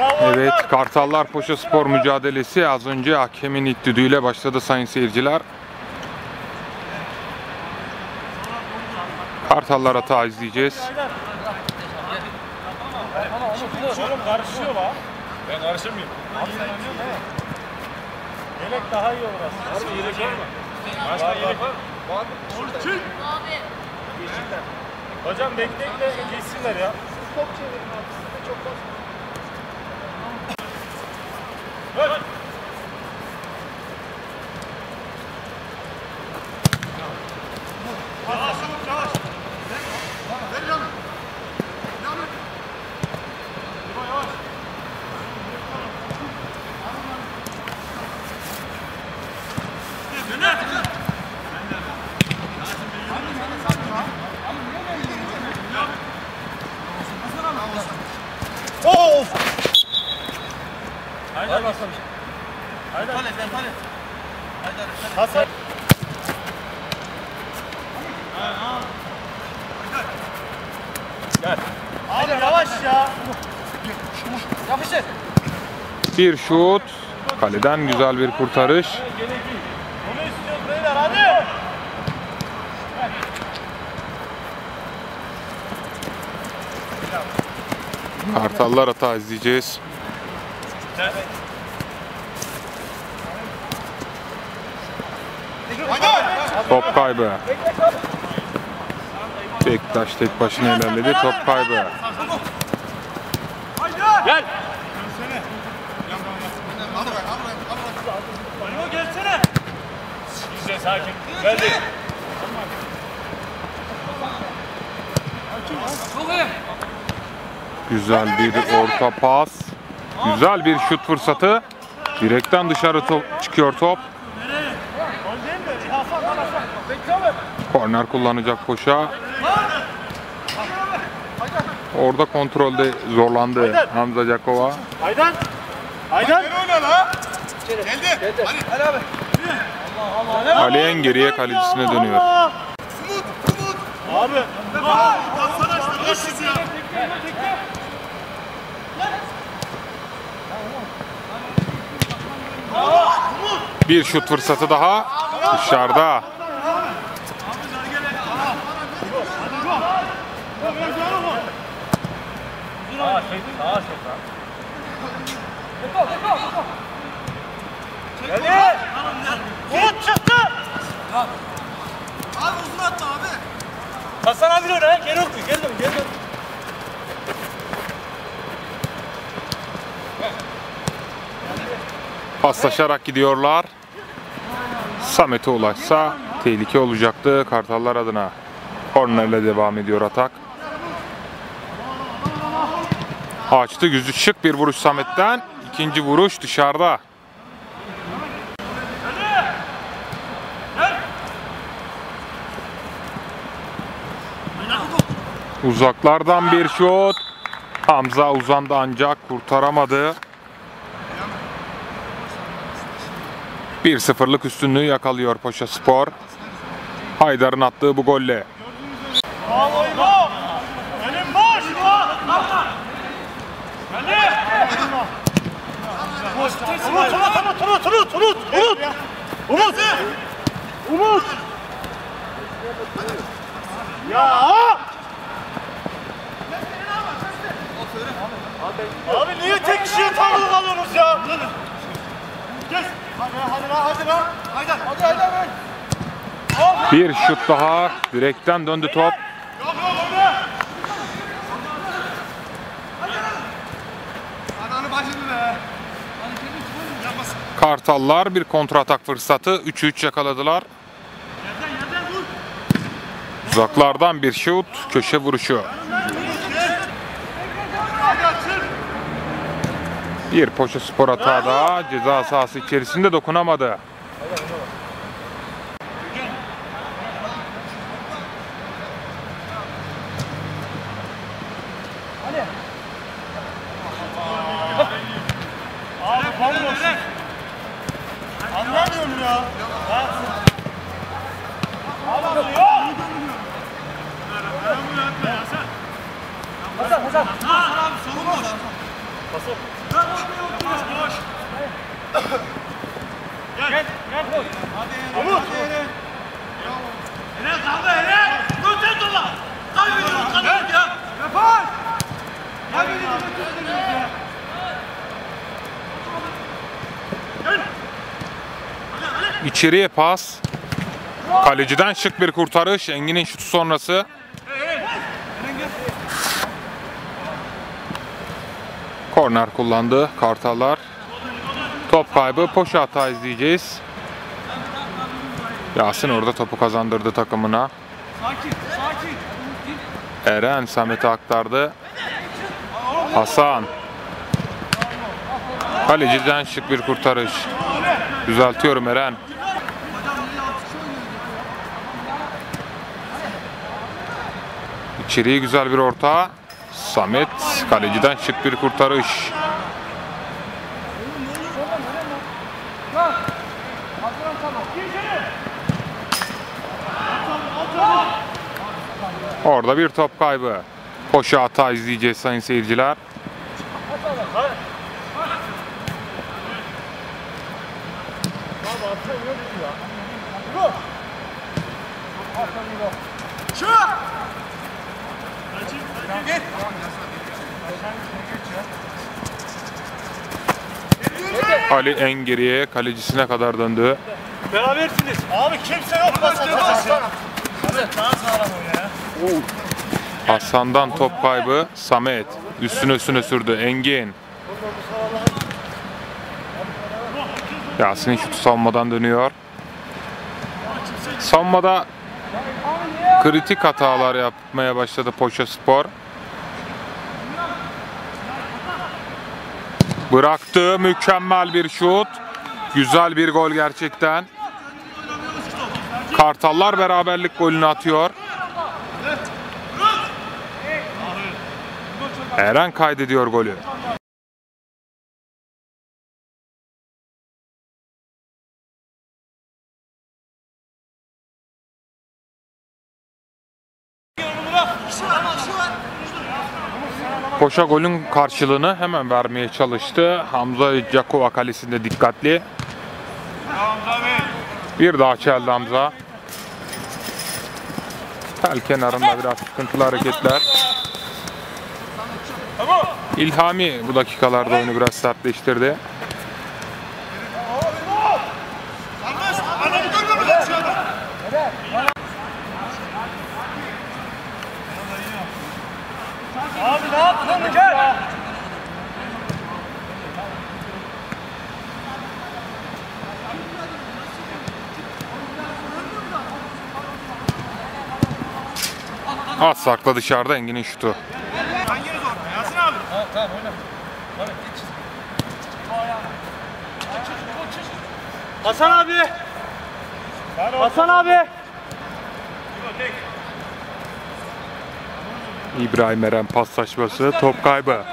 Evet, Kartallar Poşa Spor mücadelesi az önce hakemin ilk düdüğüyle başladı sayın seyirciler. Kartallar hata izleyeceğiz. Oğlum karışıyor la. Ben karışır mıyım? Yelek daha iyi olur aslında. Abi yelek var mı? Başka yelek var mı? Orçun. Hocam bekleyin de geçsinler ya. Top çevirin abi. Siz de çok fazla. Dön. Yavaş yavaş. Ver canım. Yavaş. Yavaş. Of! Haydar baslamış. Haydar. Haydar. Hasan. Gel. Abi yavaş ya. Yapıştır. Bir şut. Kaleden güzel bir kurtarış. Bunu istiyoruz beyler hadi. Kartallar hata izleyeceğiz. Top kaybı. Bektaş tek başına ilerledi. Top kaybı. Gel. Alo gelsene. Güzel sakin. Geldi. Güzel bir orta pas. Güzel bir şut fırsatı. Direkten dışarı çıkıyor top. Korner kullanacak Poşa. Orada kontrolde zorlandı Hamza Cakova. Aydan. Aydan. Geldi. Ali abi. Ali en geriye kalecisine dönüyor. Abi. Bir şut fırsatı daha. Dışarıda. Geldi. Umut çıktı. Abi uzun attı abi. Hasan abi oraya geri oku. Gel dön. Gel dön. Paslaşarak gidiyorlar. Samet'e ulaşsa tehlike olacaktı Kartallar adına. Kornerle devam ediyor atak. Açtı yüzü şık bir vuruş Samet'ten. İkinci vuruş dışarıda. Uzaklardan bir şut. Hamza uzandı ancak kurtaramadı. 1-0'lık üstünlüğü yakalıyor Poşa Spor. Haydar'ın attığı bu golle. Bravo İbo. Önüm boş. Geldi. Umut. Ya. Abi niye tek kişiye takılıp alıyorsunuz ya? Gel. Hadi. Bir şut daha. Direkten döndü top. Kartallar bir kontratak fırsatı. 3-3 yakaladılar. Uzaklardan bir şut. Köşe vuruşu. Bir Poşa Spor hata daha. Ceza sahası içerisinde dokunamadı. Abi bomboş. Anlamıyorum ya. Anlamıyor. Hasan. Hasan abi savunma. Hasan. Gel. Umut. Eren kaldı Eren. Dur sen dola. Kaybediyoruz kalıyoruz ya. Yapar. Kaybediyoruz ya. İçeriye pas. Kaleciden şık bir kurtarış. Engin'in şutu sonrası. Korner kullandı Kartallar. Top kaybı, poşa hata izleyeceğiz. Yasin orada topu kazandırdı takımına. Sakin. Eren Samet'e aktardı. Hasan. Kaleciden şık bir kurtarış. Düzeltiyorum Eren. İçeriye güzel bir orta. Samet kaleciden şık bir kurtarış. Orada bir top kaybı. Koşu hata izleyeceğiz sayın seyirciler. Ali en geriye kalecisine kadar döndü. Berabersiniz. Abi kimse yok. Daha sağlam oyna ya. Hasan'dan top kaybı. Samet üstüne sürdü. Engin. Yasin'in şutu savunmadan dönüyor. Savunmada kritik hatalar yapmaya başladı Poşaspor. Bıraktı. Mükemmel bir şut. Güzel bir gol gerçekten. Kartallar beraberlik golünü atıyor. Eren kaydediyor golü. Koşa golün karşılığını hemen vermeye çalıştı. Hamza Cakova kalesinde dikkatli. Bir daha çeldi Hamza. Tel kenarında biraz sıkıntılı hareketler. İlhami bu dakikalarda oyunu biraz sertleştirdi. Abi ne yaptın? Gel. Az sakla dışarıda Engin'in şutu. Hanginiz orada? Yasin abi. Tamam oyna. Hasan abi. Hasan abi. İbrahim Eren paslaşması, top kaybı.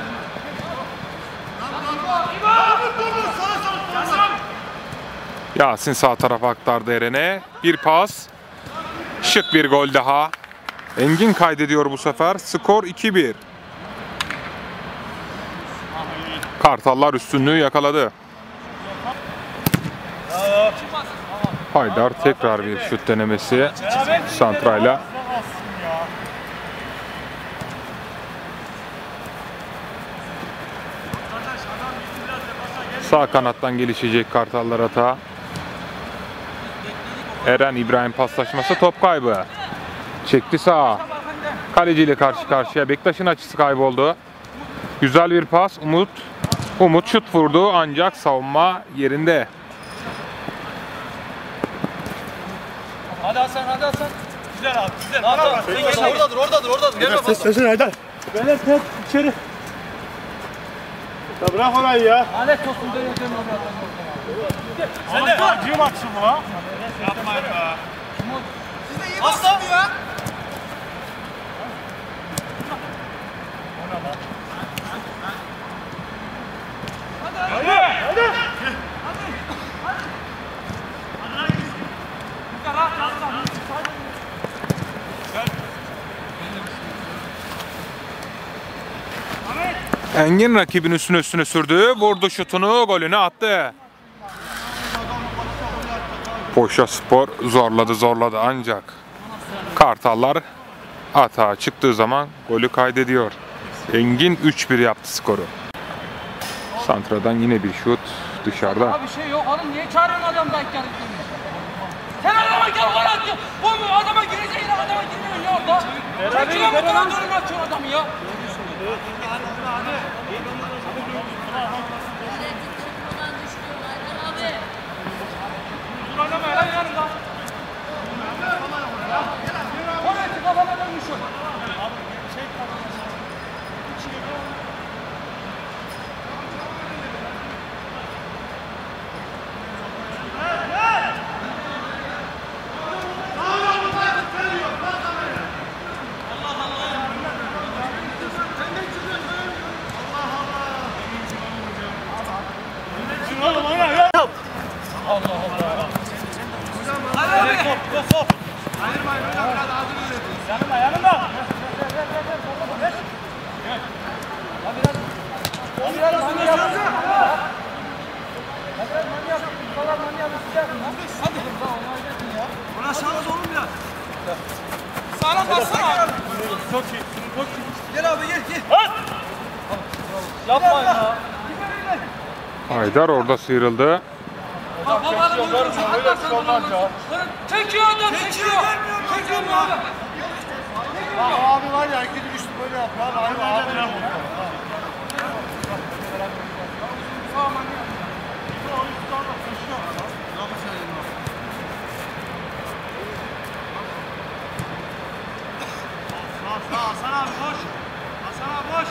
Yasin sağ tarafa aktardı Eren'e. Bir pas. Şık bir gol daha. Engin kaydediyor bu sefer. Skor 2-1. Kartallar üstünlüğü yakaladı. Haydar tekrar bir şut denemesi. Santrayla. Sağ kanattan gelişecek Kartallar hata. Eren İbrahim paslaşması, top kaybı. Çekti sağa. Kaleciyle karşı karşıya. Bektaş'ın açısı kayboldu. Güzel bir pas. Umut şut vurdu ancak savunma yerinde. Hadi Hasan. Güzel abi güzel. Oradadır. Gel bakalım. Sesini Haydar. Beyler sen içeri. Ya bırak orayı ya. Lanet olsun dönüyor Sen de acıyım atsın bu ha. Yapmayın be. Siz de iyi bastın ya. Hadi. Engin rakibin üstüne sürdü. Vurdu şutunu, golünü attı. Foça Spor zorladı ancak Kartallar atağa çıktığı zaman golü kaydediyor. Engin 3-1 yaptı skoru. Santradan yine bir şut dışarıda. Abi bir şey yok oğlum, niye çağırıyorsun adam denk gelip sen adama gel gol at ya. Bu adama gireceğine adama girmiyorsun ya orada. Sen kime bu kadar durum atıyorsun adamı ya? Dur oynama lan yanında. Oraya kafana dönmüş o. Buna şans olun biraz. Sağlam bassana. Çok iyi. Gel abi gel. Yapma ya. Haydar orada sıyrıldı. Çekiyor adam, çekiyor. Çekiyor mu abi? Abi var ya ikili düştü böyle yapıyor abi. Abi. Hasan abi boş. Hasan abi boş.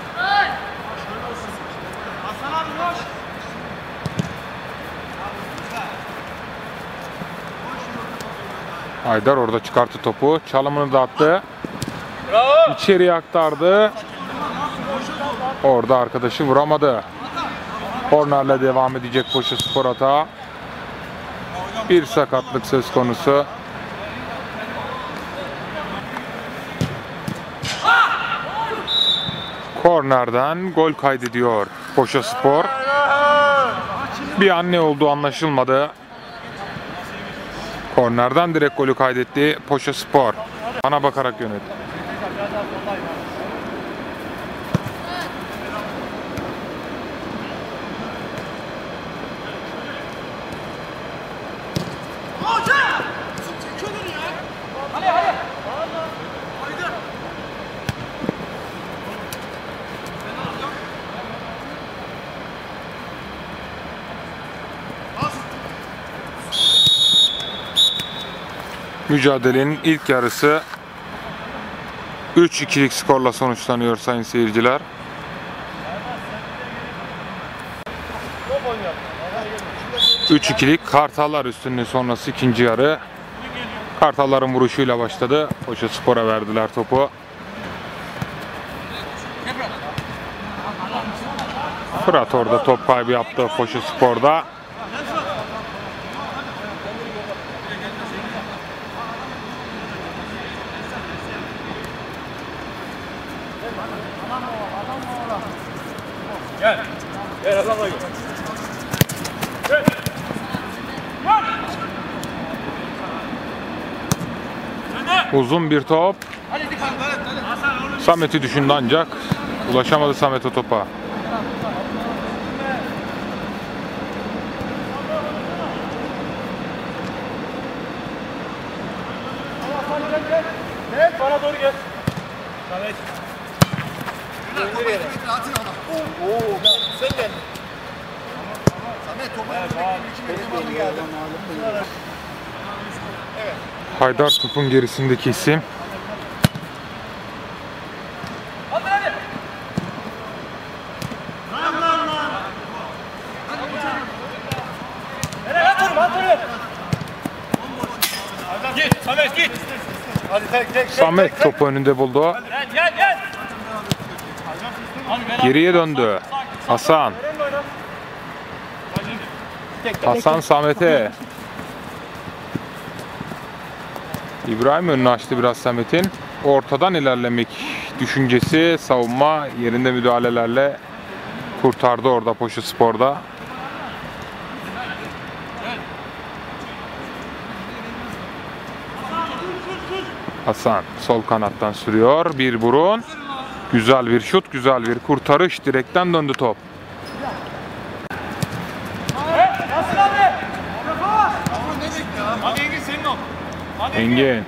Hasan abi boş. Haydar orada çıkarttı topu. Çalımını da attı. İçeriye aktardı. Orada arkadaşı vuramadı. Kornerle devam edecek Foça Spor atağı. Bir sakatlık söz konusu. Kornerden gol kaydediyor Foça Spor. Bir an ne olduğu anlaşılmadı. Kornerden direkt golü kaydetti Foça Spor. Bana bakarak yönetti. Mücadelenin ilk yarısı 3-2'lik skorla sonuçlanıyor sayın seyirciler. ...3-2'lik Kartallar üstünlüğü sonrası ikinci yarı. Kartalların vuruşuyla başladı. Foça Spor'a verdiler topu. Fırat orada top kaybı yaptı Foça Spor'da. Gel. Gel adamla gel. Uzun bir top. Samet'i düşündü ancak ulaşamadı Samet o topa. Gel bana doğru gel. Samet. Sen gel. Samet topu iki geldi. Haydar topun gerisindeki isim. Hadi hadi. Git Samet git. Hadi tek. Samet topu önünde buldu. Gel. Geriye döndü. Hasan. Hasan Samet'e. İbrahim önünü açtı biraz Samet'in. Ortadan ilerlemek düşüncesi, savunma yerinde müdahalelerle kurtardı orada Poşu Spor'da. Hasan sol kanattan sürüyor. Bir burun. Güzel bir şut, güzel bir kurtarış. Direkten döndü top. Hadi Engin senin ol. Engin.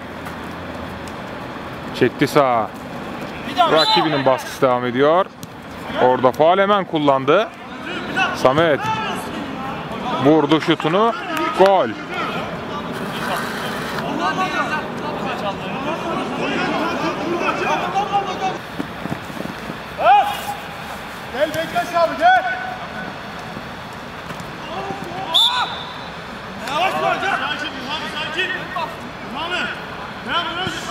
Çekti sağa. Rakibinin baskısı devam ediyor. Orada faul hemen kullandı. Samet. Vurdu şutunu. Gol. Gel Bektaş abi gel. Yavaş var gel. Sakin İmam sakin. İmamı. Ne yapıyorsun?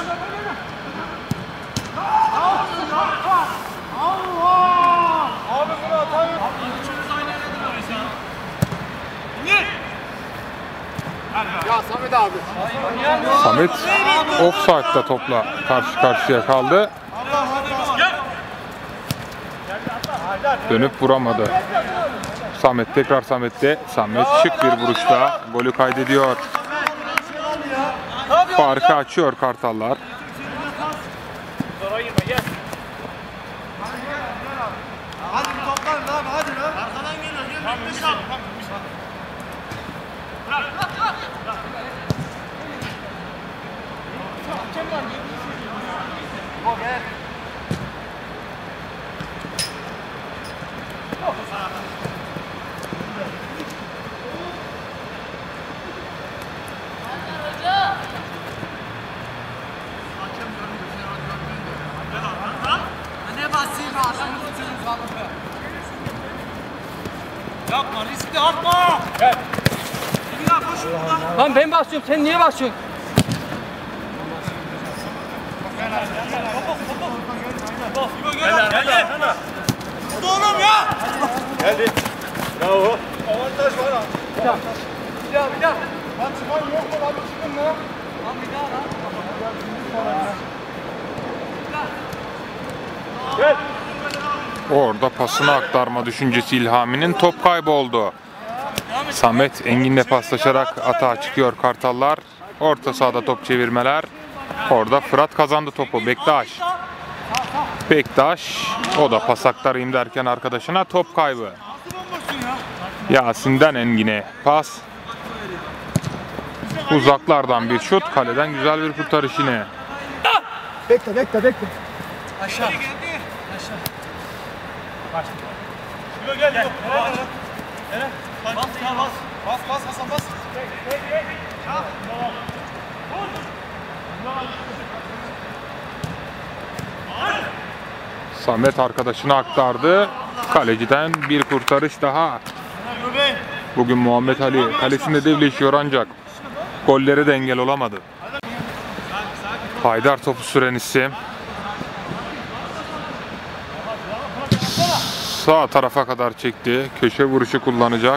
Allah! Abi bunu atayım. Üçümüz aynı yere duruyoruz ya. İndir. Ya Samet abi. Samet offside'da topla karşı karşıya kaldı. Dönüp vuramadı. Samet tekrar Samet'te. Samet şık bir vuruşta golü kaydediyor. Farkı açıyor Kartallar. Zora girme gel. Hadi bir toplanın abi hadi lan. Arkadan geliyor gel. Bektaş abi. Ne basayım adamı tutuyoruz vallahi. Yapma riskli atma. Gel. Lan ben basıyorum sen niye basıyorsun? Gel. Hadi oğlum ya. Geldi. Bravo. Avantaj var ha. Bir daha. Lan çıkan yok mu lan çıkın lan. Lan bir daha lan. Gel. Orada pasını aktarma düşüncesi İlhami'nin, top kayboldu. Samet Engin'le paslaşarak atağa çıkıyor Kartallar. Orta sahada top çevirmeler. Orada Fırat kazandı topu. Bektaş o da pas aktarayım derken arkadaşına top kaybı. Yasin'den Engin'e pas. Uzaklardan bir şut, kaleden güzel bir kurtarış yine. Bekle. Aşağı. Şuraya gel. Gel. Bas ya bas. Bas Hasan bas. Samet arkadaşına aktardı. Kaleciden bir kurtarış daha. Bugün Muhammed Ali kalesinde devleşiyor ancak golleri de engel olamadı. Haydar topu süren isim. Sağ tarafa kadar çekti. Köşe vuruşu kullanacak.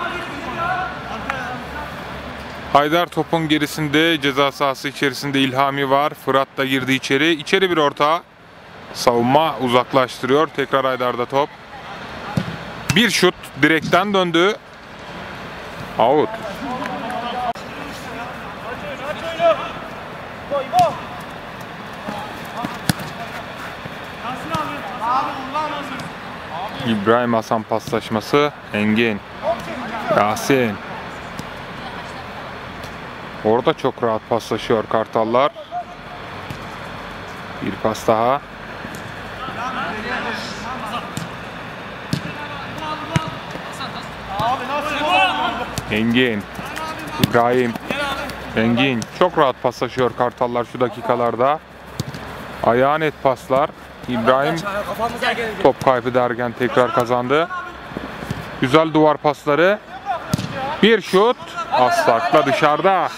Haydar topun gerisinde, ceza sahası içerisinde İlhami var. Fırat da girdi içeri. İçeri bir orta. Savunma uzaklaştırıyor. Tekrar Haydar'da top. Bir şut direkten döndü. Out. İbrahim Hasan paslaşması. Engin. Yasin. Orada çok rahat paslaşıyor Kartallar. Bir pas daha. Engin. İbrahim. Engin. Çok rahat paslaşıyor Kartallar şu dakikalarda. Ayağı net paslar. İbrahim top kaybı derken tekrar kazandı. Güzel duvar pasları. Bir şut. Aslak'la dışarıda.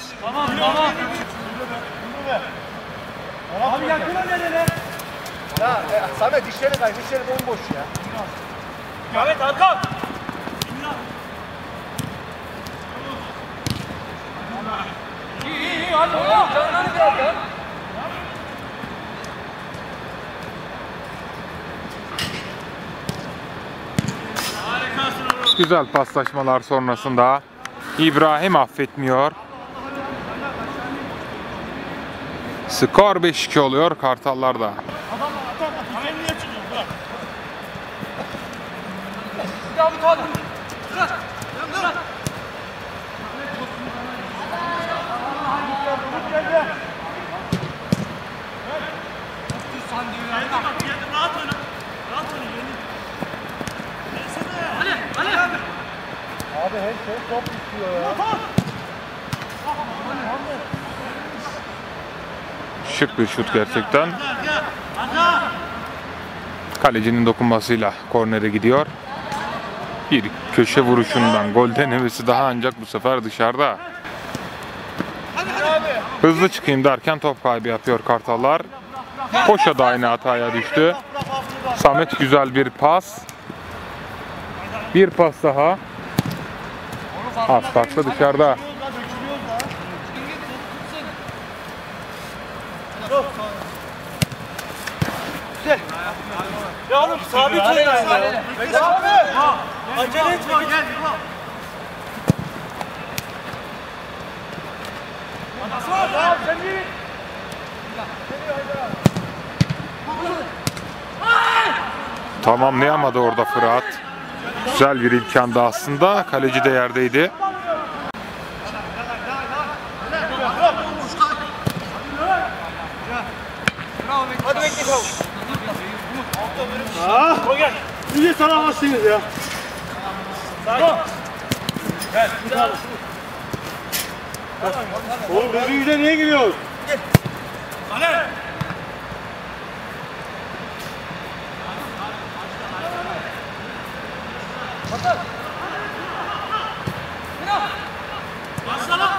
Abi yakına nereye? Ya Samet dişleri kay, dişleri bomboş ya. Ahmet Hakan. İyi hadi oğlum. Canlarını biraz ya. güzel paslaşmalar sonrasında İbrahim affetmiyor. Skor 5-2 oluyor Kartallar'da. Ya bu kadar. Rahat oyna. Rahat oyna. Abi her şey top istiyor ya. Şık bir şut gerçekten. Kalecinin dokunmasıyla kornere gidiyor. Bir köşe vuruşundan gol denemesi daha ancak bu sefer dışarıda. Hızlı çıkayım derken top kaybı yapıyor Kartallar. Koşa da aynı hataya düştü. Samet güzel bir pas. Bir pas daha. Az farklı dışarıda. Ya oğlum sabit oynayın ya. Acele etme gel. Tamamlayamadı orada Fırat. Güzel bir imkandı aslında. Kaleci de yerdeydi. Hadi bekle çabuk. O gel. Niye saramazsınız ya? Sakin. Gel. Oğlum birbirimize niye giriyoruz? Ale. Başla.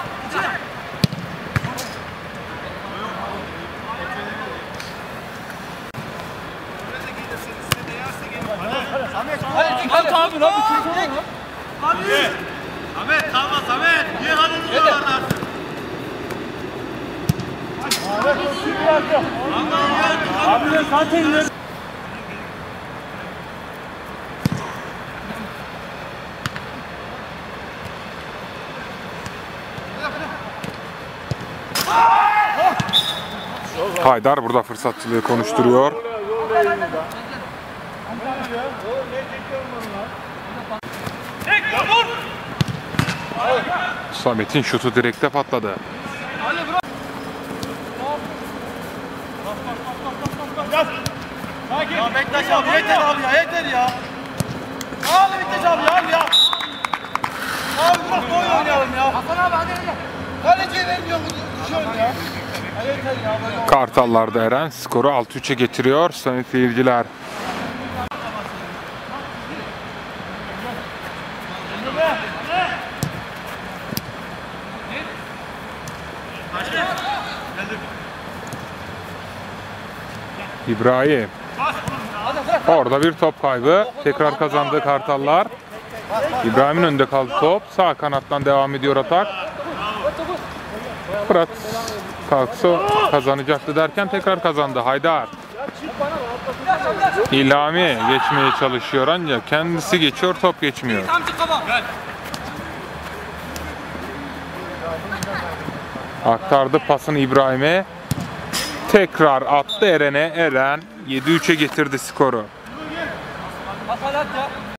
Hadi abi lan bu çocuk lan. Samet kalma Samet. Niye halini zorlarlar? Abi de zaten Haydar burada fırsatçılığı konuşturuyor. Samet'in şutu direkte patladı. Ya Bektaş abi yeter abi ya yeter ya. Al Bektaş abi al ya. Abi bırak da oyun oynayalım ya. Hasan abi hadi hadi. Kaleciye vermiyor düşüyorsun ya. Ya yeter ya böyle. Kartallar'da Eren skoru 6-3'e getiriyor sayın seyirciler. İbrahim. Orada bir top kaybı. Tekrar kazandı Kartallar. İbrahim'in önünde kaldı top. Sağ kanattan devam ediyor atak. Fırat kalksa kazanacaktı derken tekrar kazandı. Haydar. İlhami geçmeye çalışıyor ancak kendisi geçiyor, top geçmiyor. Tam çık baba. Gel. Aktardı pasını İbrahim'e. Tekrar attı Eren'e. Eren 7-3'e getirdi skoru. Hasan at ya.